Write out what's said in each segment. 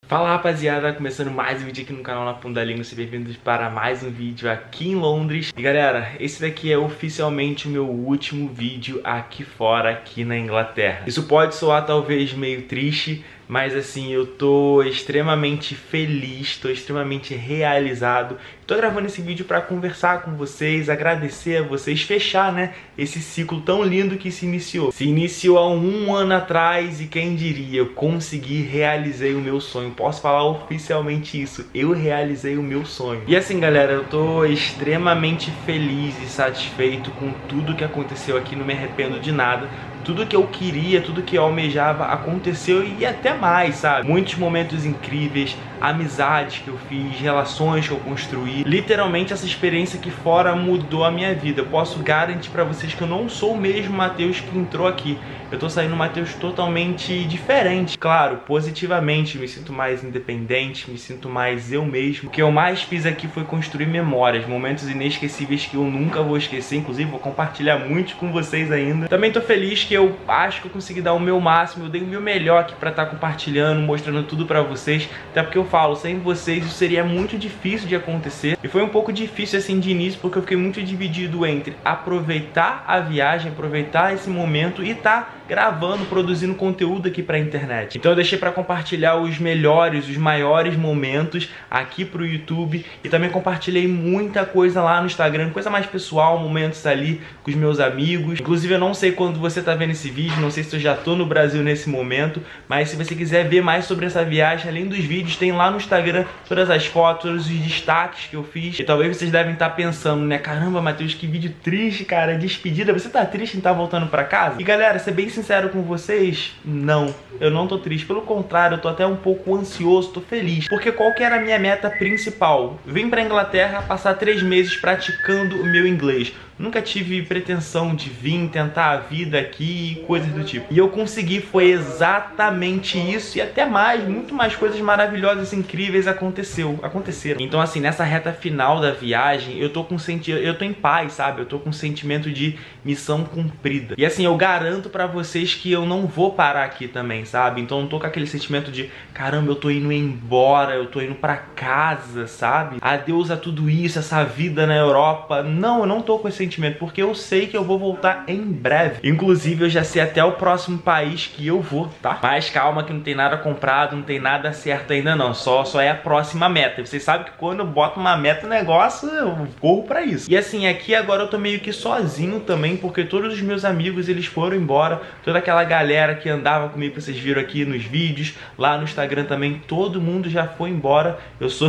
Fala rapaziada, começando mais um vídeo aqui no canal Na Ponta da Língua. Sejam bem-vindos para mais um vídeo aqui em Londres. E galera, esse daqui é oficialmente o meu último vídeo aqui fora, aqui na Inglaterra. Isso pode soar talvez meio triste, mas assim, eu tô extremamente feliz, tô extremamente realizado. Tô gravando esse vídeo pra conversar com vocês, agradecer a vocês, fechar, né, esse ciclo tão lindo que se iniciou. Se iniciou há um ano atrás e quem diria, eu consegui, realizei o meu sonho. Posso falar oficialmente isso, eu realizei o meu sonho. E assim galera, eu tô extremamente feliz e satisfeito com tudo que aconteceu aqui, não me arrependo de nada. Tudo que eu queria, tudo que eu almejava aconteceu e até mais, sabe? Muitos momentos incríveis, amizades que eu fiz, relações que eu construí. Literalmente essa experiência aqui fora mudou a minha vida. Eu posso garantir pra vocês que eu não sou o mesmo Matheus que entrou aqui. Eu tô saindo um Matheus totalmente diferente. Claro, positivamente, me sinto mais independente, me sinto mais eu mesmo. O que eu mais fiz aqui foi construir memórias, momentos inesquecíveis que eu nunca vou esquecer. Inclusive, vou compartilhar muitos com vocês ainda. Também tô feliz que eu acho que eu consegui dar o meu máximo, eu dei o meu melhor aqui pra estar compartilhando, mostrando tudo pra vocês. Até porque eu falo, sem vocês isso seria muito difícil de acontecer. E foi um pouco difícil assim de início, porque eu fiquei muito dividido entre aproveitar a viagem, aproveitar esse momento e tá gravando, produzindo conteúdo aqui pra internet. Então eu deixei pra compartilhar os melhores, os maiores momentos aqui pro YouTube. E também compartilhei muita coisa lá no Instagram, coisa mais pessoal, momentos ali com os meus amigos. Inclusive eu não sei quando você tá vendo esse vídeo, não sei se eu já tô no Brasil nesse momento, mas se você quiser ver mais sobre essa viagem, além dos vídeos, tem lá no Instagram todas as fotos, todos os destaques que eu fiz. E talvez vocês devem estar pensando, né, caramba Matheus, que vídeo triste, cara, despedida, você tá triste em estar voltando pra casa? E galera, ser bem sincero com vocês, não, eu não tô triste, pelo contrário, eu tô até um pouco ansioso, tô feliz, porque qual que era a minha meta principal? Vim pra Inglaterra passar 3 meses praticando o meu inglês. Nunca tive pretensão de vir tentar a vida aqui e coisas do tipo. E eu consegui, foi exatamente isso e até mais, muito mais coisas maravilhosas, incríveis aconteceram. Então assim, nessa reta final da viagem, eu tô em paz, sabe? Eu tô com um sentimento de missão cumprida. E assim, eu garanto pra vocês que eu não vou parar aqui também, sabe? Então eu não tô com aquele sentimento de, caramba, eu tô indo embora, eu tô indo pra casa, sabe? Adeus a tudo isso, essa vida na Europa. Não, eu não tô com esse sentimento, porque eu sei que eu vou voltar em breve. Inclusive eu já sei até o próximo país que eu vou, tá? Mas calma que não tem nada comprado, não tem nada certo ainda não, só é a próxima meta. Vocês sabem que quando eu boto uma meta, o negócio, eu corro pra isso. E assim, aqui agora eu tô meio que sozinho também, porque todos os meus amigos, eles foram embora, toda aquela galera que andava comigo, que vocês viram aqui nos vídeos, lá no Instagram também, todo mundo já foi embora.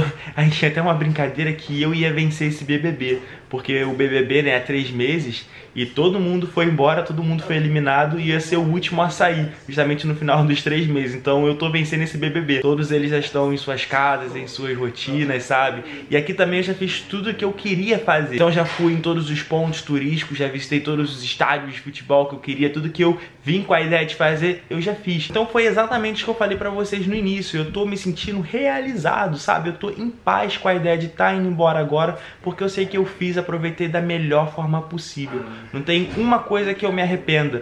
A gente tinha até uma brincadeira que eu ia vencer esse BBB, porque o BBB, né, 3 meses e todo mundo foi embora, todo mundo foi eliminado e ia ser o último a sair, justamente no final dos 3 meses. Então eu tô vencendo esse BBB. Todos eles já estão em suas casas, em suas rotinas, sabe? E aqui também eu já fiz tudo que eu queria fazer. Então já fui em todos os pontos turísticos, já visitei todos os estádios de futebol que eu queria, tudo que eu vim com a ideia de fazer, eu já fiz. Então foi exatamente o que eu falei pra vocês no início. Eu tô me sentindo realizado, sabe? Eu tô em paz com a ideia de estar indo embora agora, porque eu sei que eu fiz, aproveitei da melhor forma possível. Não tem uma coisa que eu me arrependa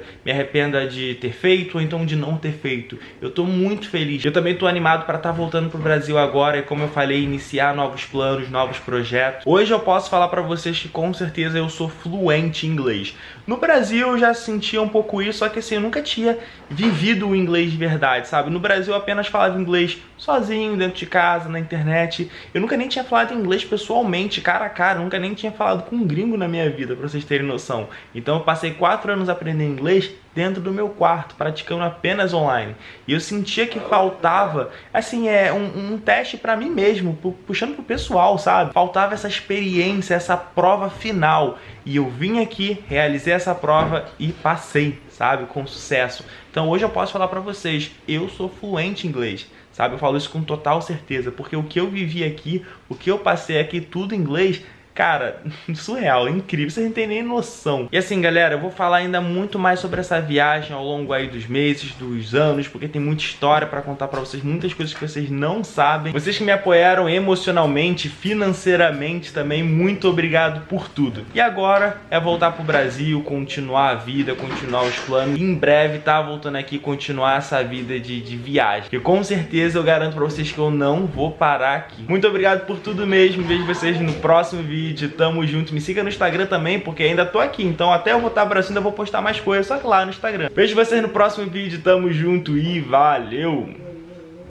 de ter feito ou então de não ter feito. Eu tô muito feliz. Eu também tô animado para estar voltando pro Brasil agora e, como eu falei, iniciar novos planos, novos projetos. Hoje eu posso falar para vocês que com certeza eu sou fluente em inglês. No Brasil eu já sentia um pouco isso, só que assim, eu nunca tinha vivido o inglês de verdade, sabe? No Brasil eu apenas falava inglês sozinho, dentro de casa, na internet. Eu nunca nem tinha falado inglês pessoalmente, cara a cara, nunca nem tinha falado com um gringo na minha vida, pra vocês terem noção. Então eu passei 4 anos aprendendo inglês dentro do meu quarto, praticando apenas online. E eu sentia que faltava, assim, um teste pra mim mesmo, puxando pro pessoal, sabe? Faltava essa experiência, essa prova final. E eu vim aqui, realizei essa prova e passei, sabe? Com sucesso. Então hoje eu posso falar pra vocês, eu sou fluente em inglês. Sabe, eu falo isso com total certeza, porque o que eu vivi aqui, o que eu passei aqui, tudo em inglês, cara, surreal, incrível, vocês não tem nem noção. E assim, galera, eu vou falar ainda muito mais sobre essa viagem ao longo aí dos meses, dos anos, porque tem muita história pra contar pra vocês, muitas coisas que vocês não sabem. Vocês que me apoiaram emocionalmente, financeiramente também, muito obrigado por tudo. E agora é voltar pro Brasil, continuar a vida, continuar os planos. E em breve tá voltando aqui continuar essa vida de viagem, que com certeza eu garanto pra vocês que eu não vou parar aqui. Muito obrigado por tudo mesmo, vejo vocês no próximo vídeo, tamo junto. Me siga no Instagram também, porque ainda tô aqui, então até eu voltar pro Brasil ainda vou postar mais coisas, só que lá no Instagram. Vejo vocês no próximo vídeo, tamo junto e valeu!